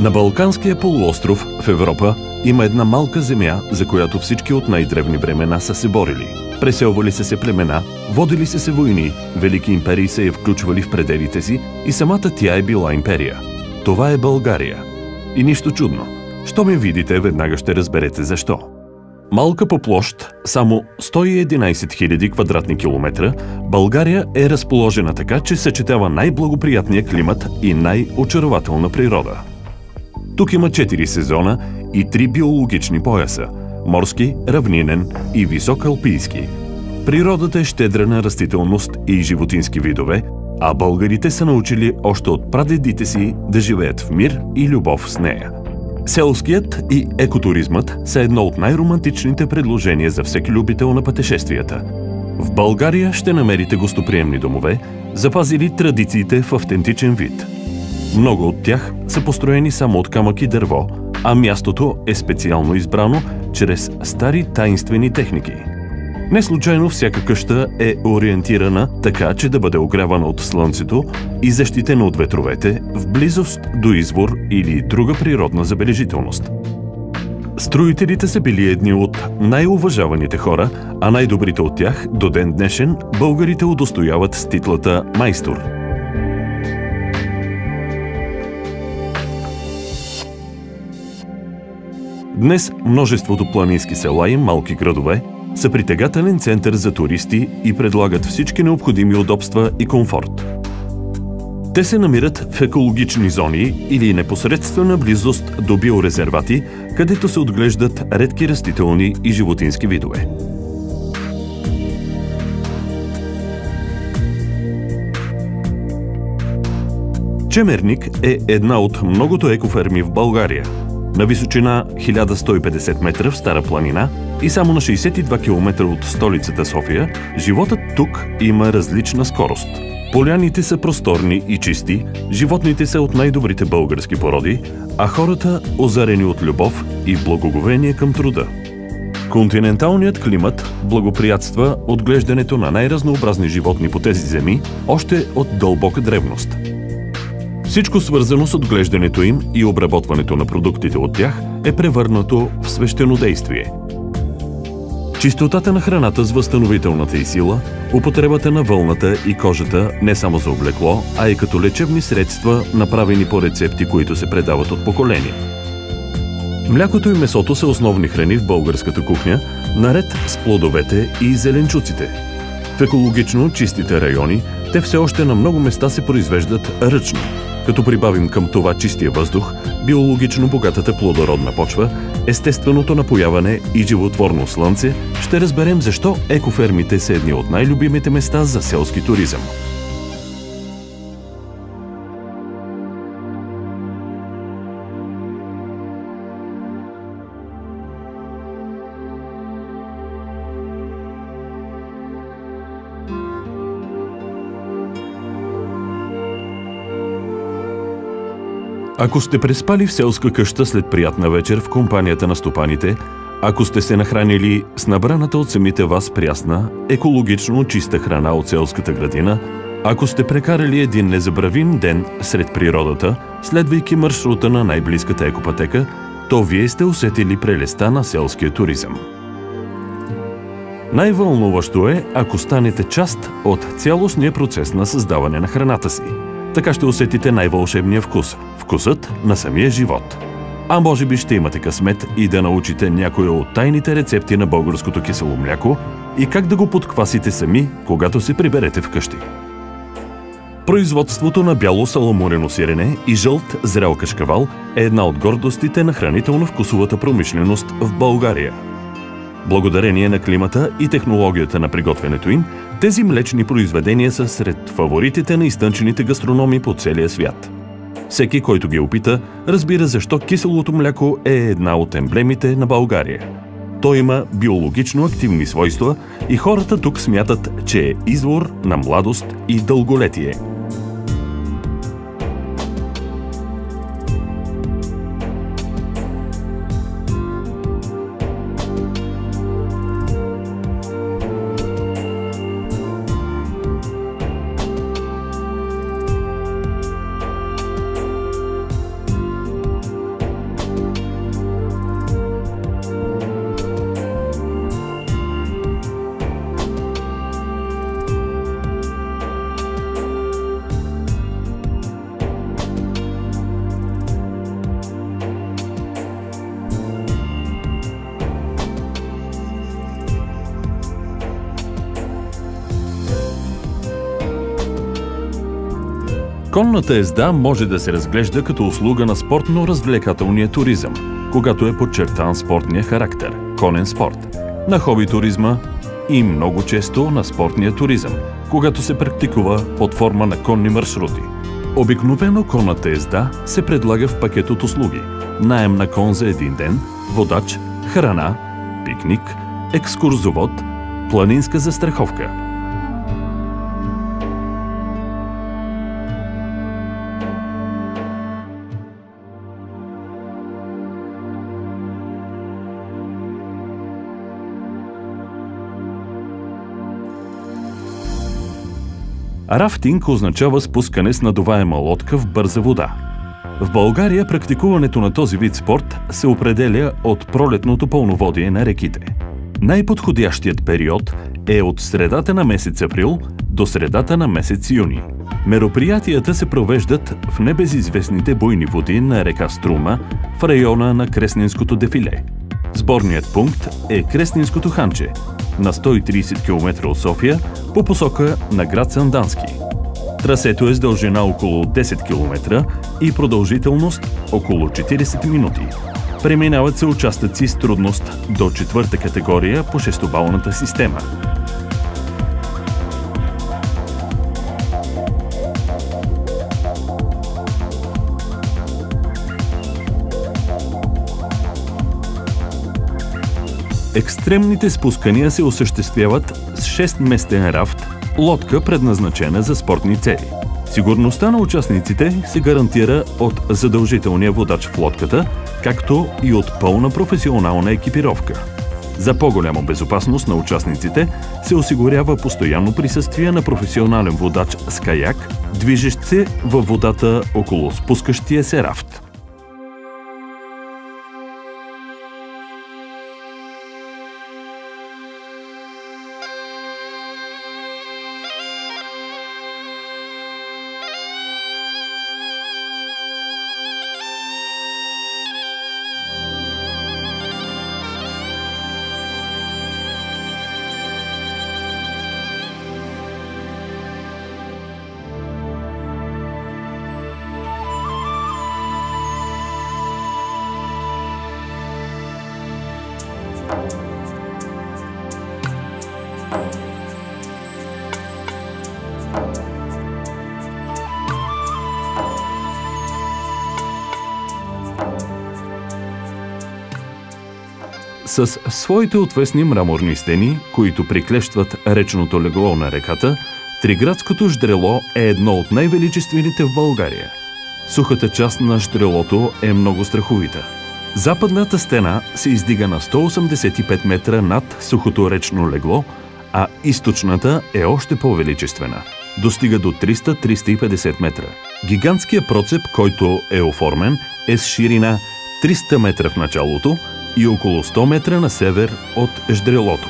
На Балканския полуостров в Европа има една малка земя, за която всички от най-древни времена са се борили. Преселвали са се племена, водили са се войни, велики империи са я включвали в пределите си и самата тя е била империя. Това е България. И нищо чудно. Що ме видите, веднага ще разберете защо. Малка по площ, само 111 000 квадратни километра, България е разположена така, че съчетава най-благоприятния климат и най-очарователна природа. Тук има 4 сезона и 3 биологични пояса – морски, равнинен и високоалпийски. Природата е щедра на растителност и животински видове, а българите са научили още от прадедите си да живеят в мир и любов с нея. Селският и екотуризмът са едно от най-романтичните предложения за всеки любител на пътешествията. В България ще намерите гостоприемни домове, запазили традициите в автентичен вид. Много от тях са построени само от камък и дърво, а мястото е специално избрано чрез стари таинствени техники. Не случайно всяка къща е ориентирана така, че да бъде огрявана от слънцето и защитена от ветровете в близост до извор или друга природна забележителност. Строителите са били едни от най-уважаваните хора, а най-добрите от тях до ден днешен българите удостояват с титлата майстор. Днес множеството планински села и малки градове са притегателен център за туристи и предлагат всички необходими удобства и комфорт. Те се намират в екологични зони или непосредствена близост до биорезервати, където се отглеждат редки растителни и животински видове. Чемерник е една от многото екоферми в България. На височина 1150 метра в Стара планина и само на 62 км от столицата София, животът тук има различна скорост. Поляните са просторни и чисти, животните са от най-добрите български породи, а хората озарени от любов и благоговение към труда. Континенталният климат благоприятства отглеждането на най-разнообразни животни по тези земи още от дълбока древност. Всичко свързано с отглеждането им и обработването на продуктите от тях е превърнато в свещенодействие. Чистотата на храната с възстановителната й сила, употребата на вълната и кожата не само за облекло, а и като лечебни средства, направени по рецепти, които се предават от поколения. Млякото и месото са основни храни в българската кухня, наред с плодовете и зеленчуците. В екологично чистите райони те все още на много места се произвеждат ръчно. Като прибавим към това чистия въздух, биологично богатата плодородна почва, естественото напояване и животворно слънце, ще разберем защо екофермите са едни от най-любимите места за селски туризъм. Ако сте преспали в селска къща след приятна вечер в компанията на стопаните, ако сте се нахранили с набраната от самите вас прясна, екологично чиста храна от селската градина, ако сте прекарали един незабравим ден сред природата, следвайки маршрута на най-близката екопътека, то вие сте усетили прелестта на селския туризъм. Най-вълнуващо е, ако станете част от цялостния процес на създаване на храната си. Така ще усетите най-вълшебния вкус – вкусът на самия живот. А може би ще имате късмет и да научите някоя от тайните рецепти на българското кисело мляко и как да го подквасите сами, когато се приберете вкъщи. Производството на бяло саламурено сирене и жълт зрел кашкавал е една от гордостите на хранително-вкусовата промишленост в България. Благодарение на климата и технологията на приготвянето им, тези млечни произведения са сред фаворитите на изтънчените гастрономи по целия свят. Всеки, който ги опита, разбира защо киселото мляко е една от емблемите на България. То има биологично активни свойства и хората тук смятат, че е извор на младост и дълголетие. Конната езда може да се разглежда като услуга на спортно-развлекателния туризъм, когато е подчертан спортния характер – конен спорт, на хоби туризма и много често на спортния туризъм, когато се практикува под форма на конни маршрути. Обикновено конната езда се предлага в пакет от услуги – наем на кон за един ден, водач, храна, пикник, екскурзовод, планинска застраховка. Рафтинг означава спускане с надуваема лодка в бърза вода. В България практикуването на този вид спорт се определя от пролетното пълноводие на реките. Най-подходящият период е от средата на месец април до средата на месец юни. Мероприятията се провеждат в небезизвестните буйни води на река Струма в района на Кресненското дефиле. Сборният пункт е Кресненското ханче, на 130 км от София по посока на град Сандански. Трасето е с дължина около 10 км и продължителност около 40 минути. Преминават се участъци с трудност до 4-та категория по шестобалната система. Екстремните спускания се осъществяват с 6-местен рафт, лодка предназначена за спортни цели. Сигурността на участниците се гарантира от задължителния водач в лодката, както и от пълна професионална екипировка. За по-голяма безопасност на участниците се осигурява постоянно присъствие на професионален водач с каяк, движещ се във водата около спускащия се рафт. С своите отвесни мраморни стени, които приклещват речното легло на реката, Триградското ждрело е едно от най-величествените в България. Сухата част на ждрелото е много страховита. Западната стена се издига на 185 метра над сухото речно легло, а източната е още по-величествена. Достига до 300-350 метра. Гигантският процеп, който е оформен, е с ширина 300 метра в началото и около 100 метра на север от ждрелото.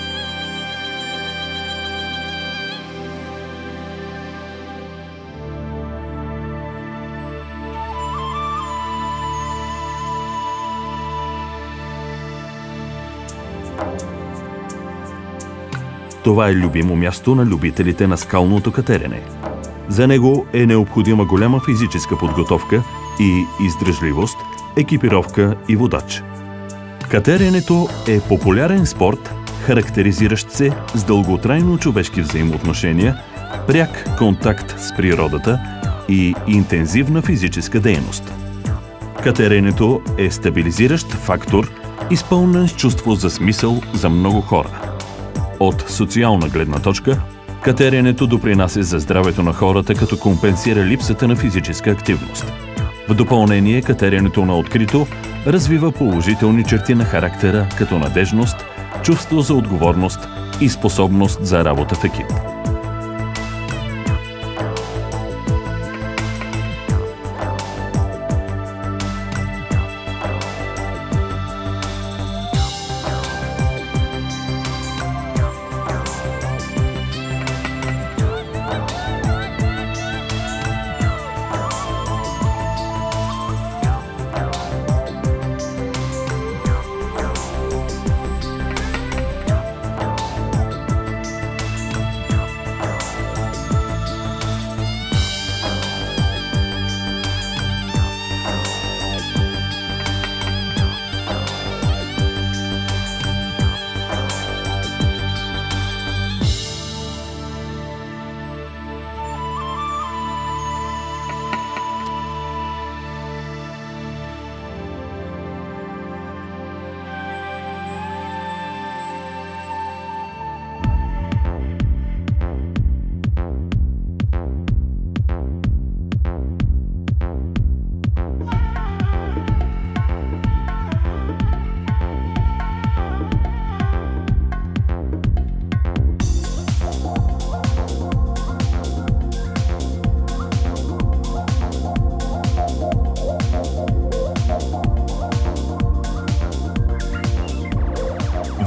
Това е любимо място на любителите на скалното катерене. За него е необходима голяма физическа подготовка и издръжливост, екипировка и водач. Катеренето е популярен спорт, характеризиращ се с дълготрайно човешки взаимоотношения, пряк контакт с природата и интензивна физическа дейност. Катеренето е стабилизиращ фактор, изпълнен с чувство за смисъл за много хора. От социална гледна точка, катеренето допринася за здравето на хората, като компенсира липсата на физическа активност. В допълнение, катеренето на открито развива положителни черти на характера, като надежност, чувство за отговорност и способност за работа в екип.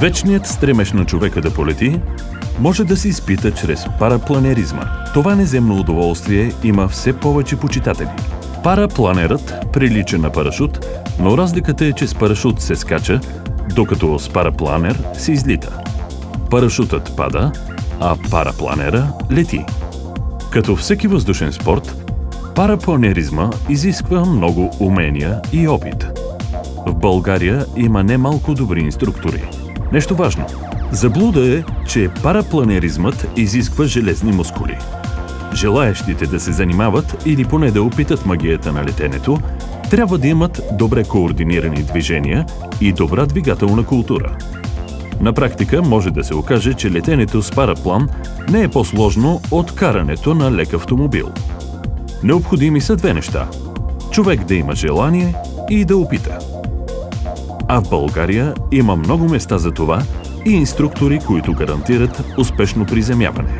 Вечният стремеж на човека да полети може да се изпита чрез парапланеризма. Това неземно удоволствие има все повече почитатели. Парапланерът прилича на парашут, но разликата е, че с парашут се скача, докато с парапланер се излита. Парашутът пада, а парапланера лети. Като всеки въздушен спорт, парапланеризма изисква много умения и опит. В България има немалко добри инструктори. Нещо важно. Заблуда е, че парапланеризмът изисква железни мускули. Желаещите да се занимават или поне да опитат магията на летенето, трябва да имат добре координирани движения и добра двигателна култура. На практика може да се окаже, че летенето с параплан не е по-сложно от карането на лек автомобил. Необходими са две неща – човек да има желание и да опита. А в България има много места за това и инструктори, които гарантират успешно приземяване.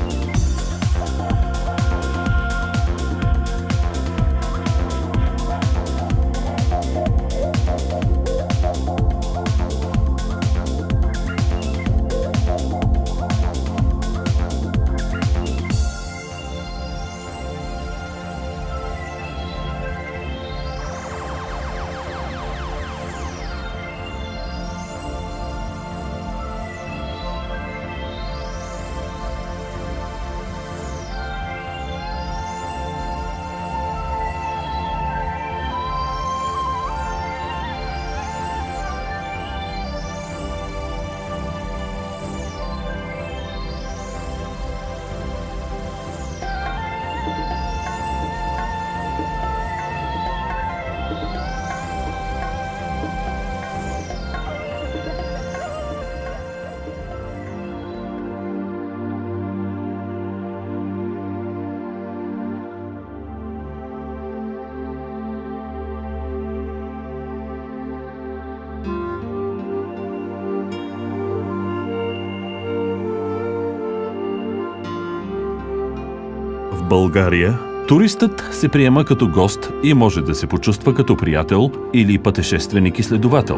В България туристът се приема като гост и може да се почувства като приятел или пътешественик и следовател.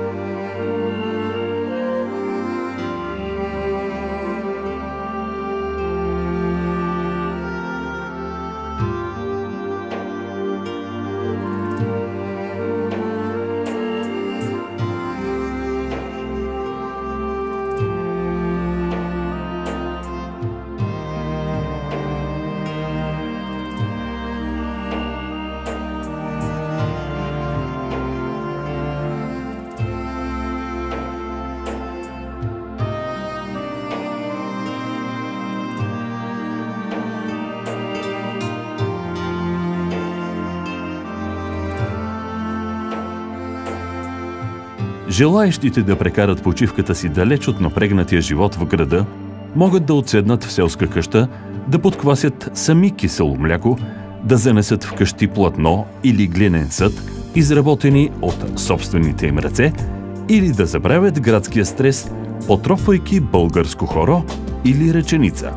Желаещите да прекарат почивката си далеч от напрегнатия живот в града, могат да отседнат в селска къща, да подквасят сами кисело мляко, да занесат вкъщи платно или глинен съд, изработени от собствените им ръце, или да забравят градския стрес, потропвайки българско хоро или реченица.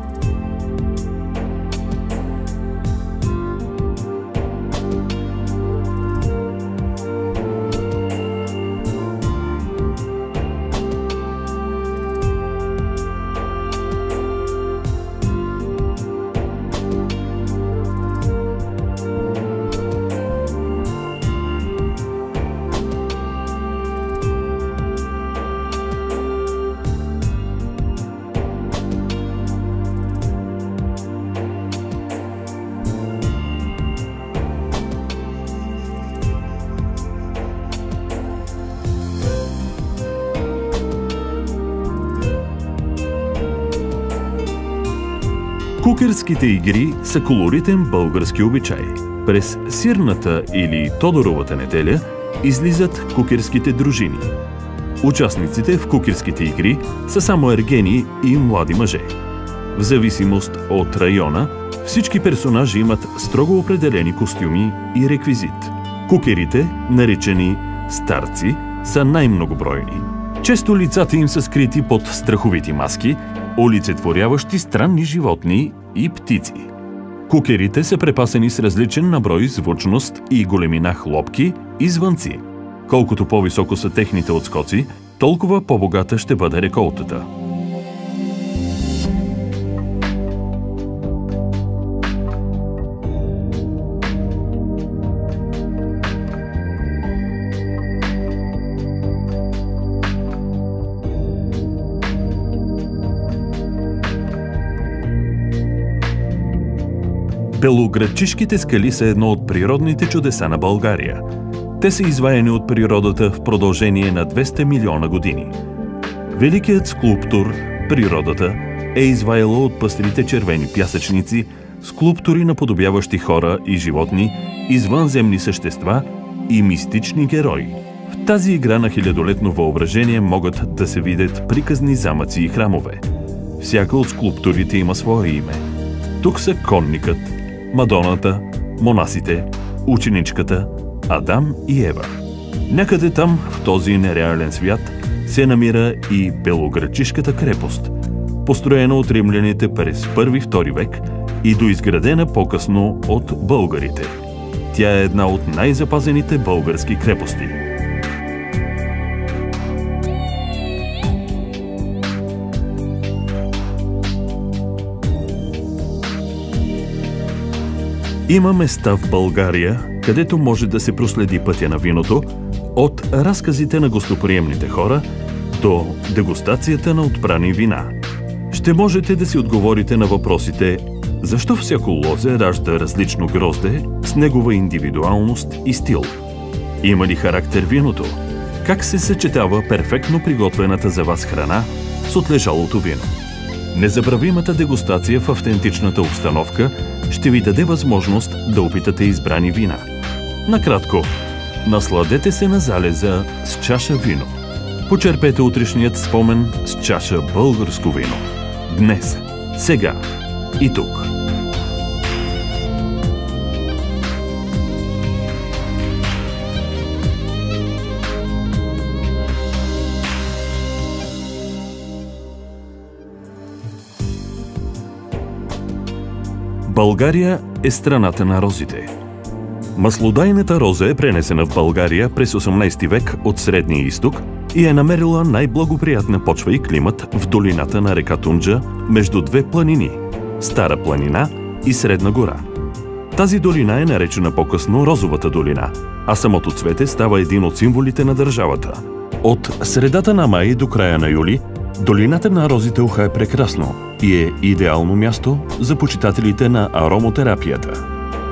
Кукерските игри са колоритен български обичай. През Сирната или Тодоровата неделя излизат кукерските дружини. Участниците в кукерските игри са само ергени и млади мъже. В зависимост от района, всички персонажи имат строго определени костюми и реквизит. Кукерите, наричани старци, са най-многобройни. Често лицата им са скрити под страховити маски, олицетворяващи странни животни и птици. Кукерите са препасени с различен наброй звучност и големина хлопки и звънци. Колкото по-високо са техните отскоци, толкова по-богата ще бъде реколтата. Белоградчишките скали са едно от природните чудеса на България. Те са изваяни от природата в продължение на 200 милиона години. Великият скулптор, природата, е изваяла от пъстрите червени пясъчници скулптури наподобяващи хора и животни, извънземни същества и мистични герои. В тази игра на хилядолетно въображение могат да се видят приказни замъци и храмове. Всяка от скулптурите има свое име. Тук са конникът, Мадоната, монасите, ученичката, Адам и Ева. Някъде там, в този нереален свят, се намира и Белоградчишката крепост, построена от римляните през 1-2 век и доизградена по-късно от българите. Тя е една от най-запазените български крепости. Има места в България, където може да се проследи пътя на виното, от разказите на гостоприемните хора до дегустацията на отбрани вина. Ще можете да си отговорите на въпросите: защо всяко лозе ражда различно грозде с негова индивидуалност и стил? Има ли характер виното? Как се съчетава перфектно приготвената за вас храна с отлежалото вино? Незабравимата дегустация в автентичната обстановка ще ви даде възможност да опитате избрани вина. Накратко, насладете се на залеза с чаша вино. Почерпете утрешният спомен с чаша българско вино. Днес, сега и тук. България е страната на розите. Маслодайната роза е пренесена в България през 18 век от Средния изток и е намерила най-благоприятна почва и климат в долината на река Тунджа между две планини – Стара планина и Средна гора. Тази долина е наречена по-късно Розовата долина, а самото цвете става един от символите на държавата. От средата на май до края на юли долината на розите уха е прекрасно и е идеално място за почитателите на аромотерапията.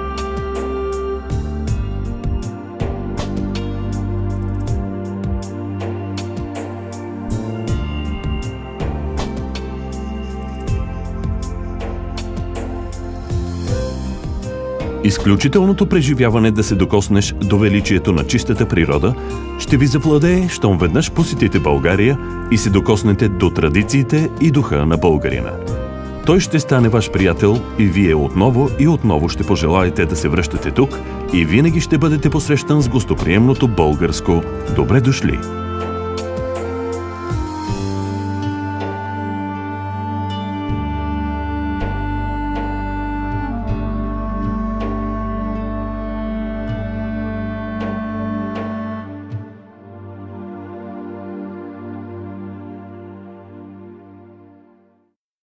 Изключителното преживяване да се докоснеш до величието на чистата природа ще ви завладее, щом веднъж посетите България и се докоснете до традициите и духа на българина. Той ще стане ваш приятел и вие отново и отново ще пожелаете да се връщате тук и винаги ще бъдете посрещан с гостоприемното българско «Добре дошли!».